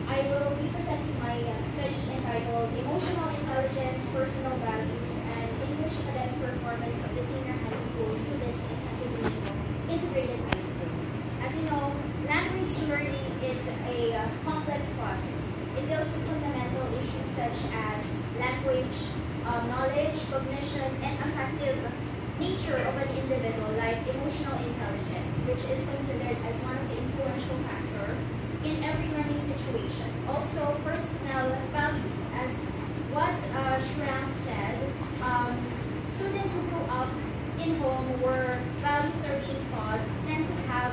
I will be presenting my study entitled Emotional Intelligence, Personal Values, and English Academic Performance of the Senior High School Students in Santo Domingo Integrated High School. As you know, language learning is a complex process. It deals with fundamental issues such as language, knowledge, cognition, and affective nature of an individual, like emotional intelligence, which is considered as one of the influential factors in every learning situation. Also, personal values, as what Shram said, students who grew up in home where values are being taught tend to have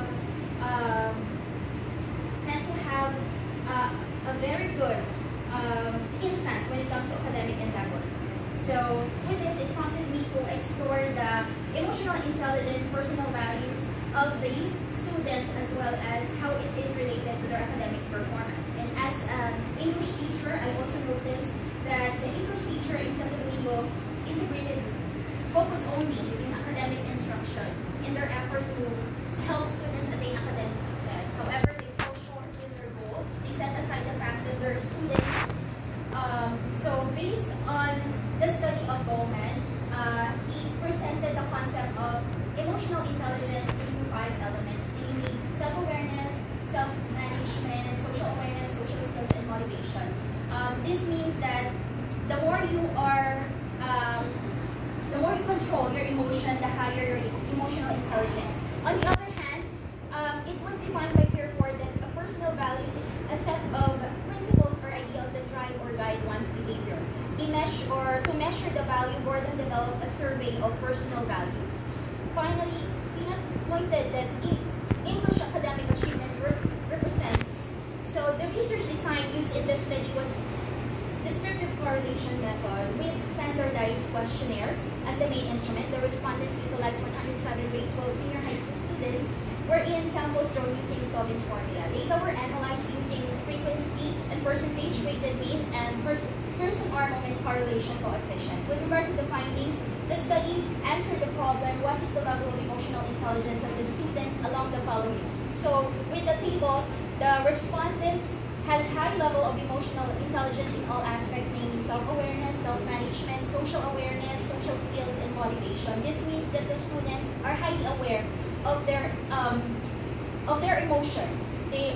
a very good instance when it comes to academic endeavor. So with this, it prompted me to explore the emotional intelligence, personal values of the students, as well as how it is related to their academic performance. And as an English teacher, I also noticed that the English teacher in Santo Domingo Integrated focus only in academic instruction in their effort to help students attain academic success. However, they fell short in their goal. They set aside the fact that their students, so based on the study of Goleman, he presented the concept of emotional intelligence into 5 elements, namely self-awareness, self-management, social awareness, social skills, and motivation. This means that the more you control your emotion, the higher your emotional intelligence. On the other hand, it was defined by Fairford that a personal values is a set of principles or ideals that drive or guide one's behavior. To measure the value, Gordon developed a survey of personal values. Finally, Spina pointed that English academic achievement represents. So the research design used in this study was descriptive correlation method with standardized questionnaire as the main instrument. The respondents utilized 107 grade 12 senior high school students, wherein samples drawn using Stobin's formula. Data were analyzed using frequency and percentage weighted mean and person-hour moment correlation coefficient. With regard to the findings, the study answered the problem, what is the level of emotional intelligence of the students, along the following. So with the table, the respondents had high level of emotional intelligence in all aspects, namely self-awareness, self-management, social awareness, social skills, and motivation. This means that the students are highly aware of their emotion. They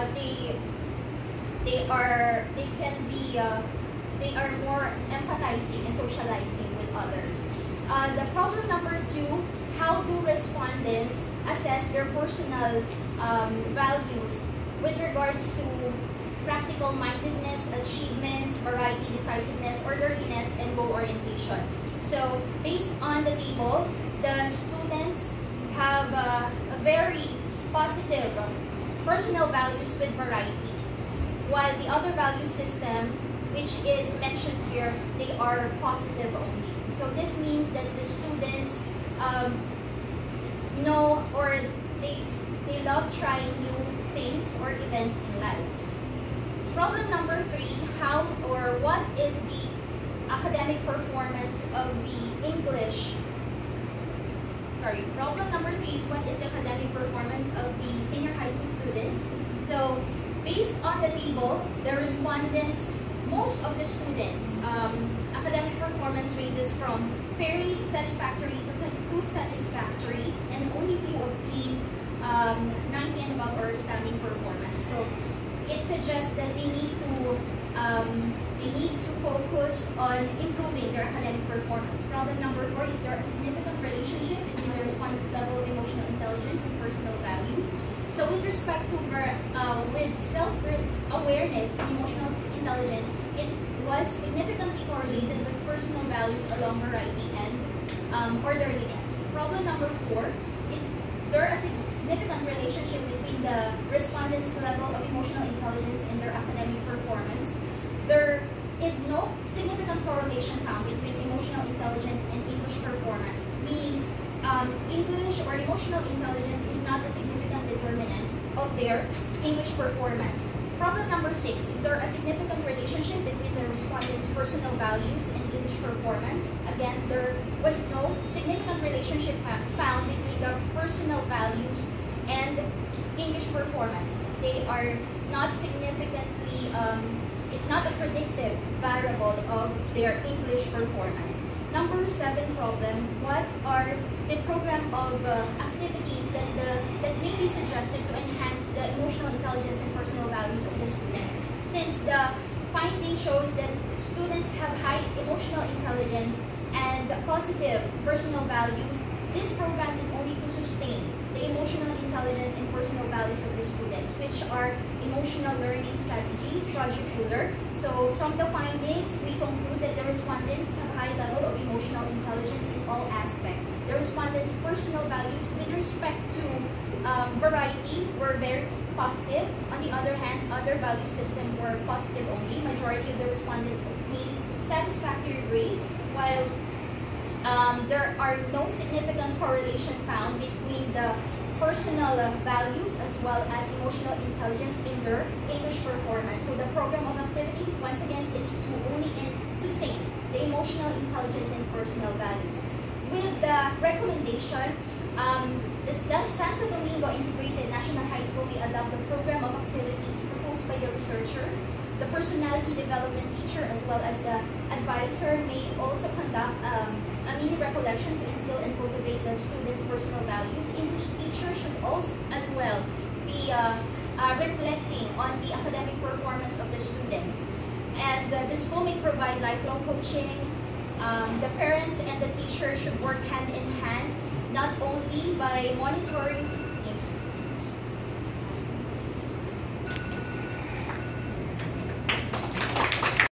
are more empathizing and socializing with others. The problem number 2, how do respondents assess their personal values with regards to practical mindedness, achievements, variety, decisiveness, orderliness, and goal orientation. So based on the table, the students have a very positive personal values with variety, while the other value system, which is mentioned here, they are positive only. So this means that the students know, or they love trying new things or events in life. Problem number 3, how or what is the academic performance of the English? Problem number 3 is what is the academic performance of the senior high school students. So based on the table, the respondents, most of the students, academic performance ranges from fairly satisfactory to satisfactory, and only few obtain 90 and above or standing performance. So it suggests that they need to focus on improving their academic performance. Problem number 4 is there a significant relationship between the respondents' level of emotional intelligence and personal values. So with respect to with self-awareness and emotional intelligence, it was significantly correlated with personal values along variety and orderliness. Problem number 4 is there a significant relationship between the respondents' level of emotional intelligence and their academic performance. There is no significant correlation found between emotional intelligence and English performance, meaning English or emotional intelligence is not a significant determinant of their English performance. Problem number 6, is there a significant relationship between the respondents' personal values and English performance? Again, there was no significant relationship found between the personal values and English performance. They are not significantly, it's not a predictive variable of their English performance. Number 7 problem, what are the program of activities that may be suggested to enhance the emotional intelligence and personal values of the student? Since the finding shows that students have high emotional intelligence and positive personal values, this program is only to sustain the emotional intelligence and personal values of the students, which are emotional learning strategies, Project Ruler. So from the findings, we conclude that the respondents have high level of emotional intelligence in all aspects. The respondents' personal values with respect to variety were very positive. On the other hand, other value system were positive only. Majority of the respondents obtained satisfactory grade, while there are no significant correlation found between the personal values as well as emotional intelligence in their English performance. So the program of activities, once again, is to only sustain the emotional intelligence and personal values. With the recommendation, the Santo Domingo Integrated National High School may adopt the program of activities proposed by the researcher. The personality development teacher as well as the advisor may also conduct a mini recollection to instill and cultivate the students' personal values. English teacher should also as well be reflecting on the academic performance of the students. And the school may provide lifelong coaching. The parents and the teacher should work hand in hand, not only by monitoring